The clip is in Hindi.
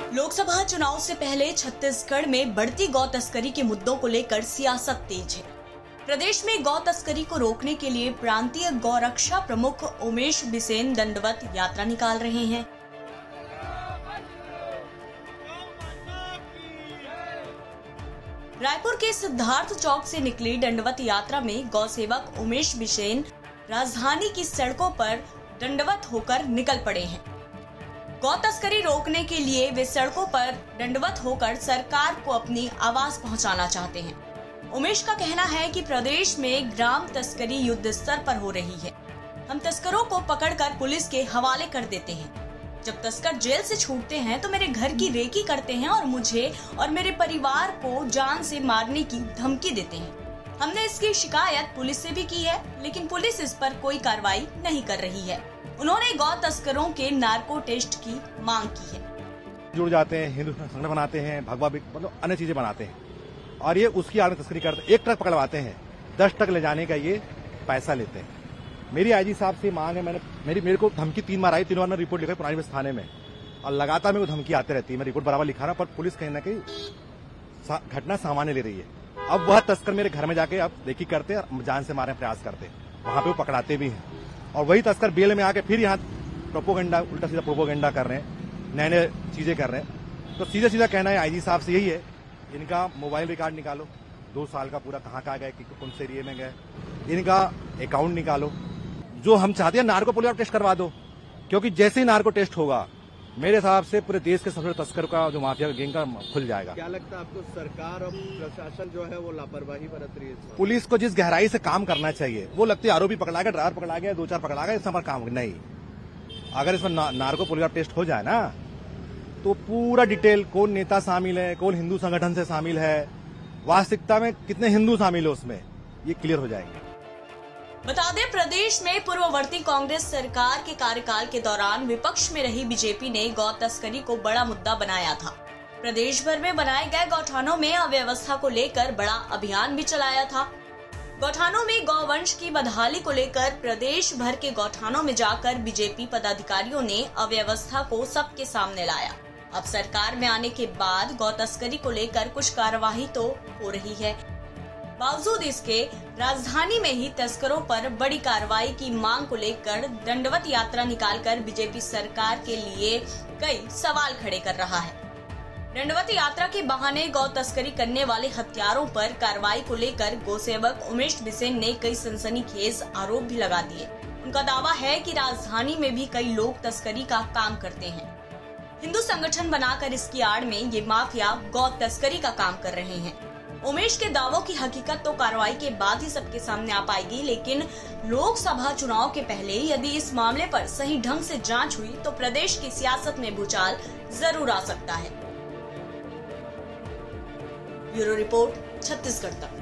लोकसभा चुनाव से पहले छत्तीसगढ़ में बढ़ती गौ तस्करी के मुद्दों को लेकर सियासत तेज है। प्रदेश में गौ तस्करी को रोकने के लिए प्रांतीय गौरक्षा प्रमुख उमेश बिसेन दंडवत यात्रा निकाल रहे हैं। रायपुर के सिद्धार्थ चौक से निकली दंडवत यात्रा में गौ सेवक उमेश बिसेन राजधानी की सड़कों पर दंडवत होकर निकल पड़े हैं। गौ तस्करी रोकने के लिए वे सड़कों पर दंडवत होकर सरकार को अपनी आवाज पहुंचाना चाहते हैं। उमेश का कहना है कि प्रदेश में ग्राम तस्करी युद्ध स्तर पर हो रही है। हम तस्करों को पकड़कर पुलिस के हवाले कर देते हैं। जब तस्कर जेल से छूटते हैं तो मेरे घर की रेकी करते हैं और मुझे और मेरे परिवार को जान से मारने की धमकी देते हैं। हमने इसकी शिकायत पुलिस से भी की है, लेकिन पुलिस इस पर कोई कार्रवाई नहीं कर रही है। उन्होंने गौ तस्करों के नार्को टेस्ट की मांग की है। जुड़ जाते हैं, हिंदू संगठन बनाते हैं, भगवा मतलब अन्य चीजें बनाते हैं और ये उसकी आड़ में तस्करी करते हैं। एक ट्रक पकड़वाते हैं, 10 ट्रक ले जाने का ये पैसा लेते हैं। मेरी आईजी साहब से मांग है, मेरे को धमकी 3 बार आई, 3 बार मैं रिपोर्ट लिखा पुरानी बस्ती थाने में और लगातार मेरे को धमकी आती रहती है। मैं रिपोर्ट बराबर लिखा रहा पर पुलिस कहीं ना कहीं घटना सामान्य ले रही है। अब वह तस्कर मेरे घर में जाके अब देखी करते और जान से मारने प्रयास करते, वहां पे वो पकड़ाते भी हैं और वही तस्कर बेल में आके फिर यहाँ प्रोपोगेंडा, उल्टा सीधा प्रोपोगेंडा कर रहे हैं, नए नए चीजें कर रहे हैं। तो सीधा सीधा कहना है आईजी साहब से यही है, इनका मोबाइल रिकॉर्ड निकालो, 2 साल का पूरा कहाँ गए, कौन से एरिया में गए, इनका अकाउंट निकालो। जो हम चाहते हैं नार्को पोलियो टेस्ट करवा दो, क्योंकि जैसे ही नार्को टेस्ट होगा मेरे हिसाब से पूरे देश के सबसे तस्कर का जो माफिया गैंग का खुल जाएगा। क्या लगता है आपको सरकार और प्रशासन जो है वो लापरवाही बरत रही है? पुलिस को जिस गहराई से काम करना चाहिए वो लगती है आरोपी पकड़ा गया, ड्राइवर पकड़ा गया, 2-4 पकड़ा गया, इसमें काम नहीं। अगर इसमें नार्को पोलियो टेस्ट हो जाए ना तो पूरा डिटेल कौन नेता शामिल है, कौन हिंदू संगठन से शामिल है, वास्तविकता में कितने हिंदू शामिल है उसमें, ये क्लियर हो जाएंगे। बता दें, प्रदेश में पूर्ववर्ती कांग्रेस सरकार के कार्यकाल के दौरान विपक्ष में रही बीजेपी ने गौ तस्करी को बड़ा मुद्दा बनाया था। प्रदेश भर में बनाए गए गौठानों में अव्यवस्था को लेकर बड़ा अभियान भी चलाया था। गौठानों में गौवंश की बदहाली को लेकर प्रदेश भर के गौठानों में जाकर बीजेपी पदाधिकारियों ने अव्यवस्था को सबके सामने लाया। अब सरकार में आने के बाद गौ तस्करी को लेकर कुछ कार्यवाही तो हो रही है। बावजूद इसके राजधानी में ही तस्करों पर बड़ी कार्रवाई की मांग को लेकर दंडवत यात्रा निकालकर बीजेपी सरकार के लिए कई सवाल खड़े कर रहा है। दंडवत यात्रा के बहाने गौ तस्करी करने वाले हत्यारों पर कार्रवाई को लेकर गौसेवक उमेश बिसेन ने कई सनसनीखेज आरोप भी लगा दिए। उनका दावा है कि राजधानी में भी कई लोग तस्करी का काम करते हैं। हिंदू संगठन बनाकर इसकी आड़ में ये माफिया गौ तस्करी का काम कर रहे हैं। उमेश के दावों की हकीकत तो कार्रवाई के बाद ही सबके सामने आ पाएगी, लेकिन लोकसभा चुनाव के पहले यदि इस मामले पर सही ढंग से जांच हुई तो प्रदेश की सियासत में भूचाल जरूर आ सकता है। ब्यूरो रिपोर्ट, छत्तीसगढ़ तक।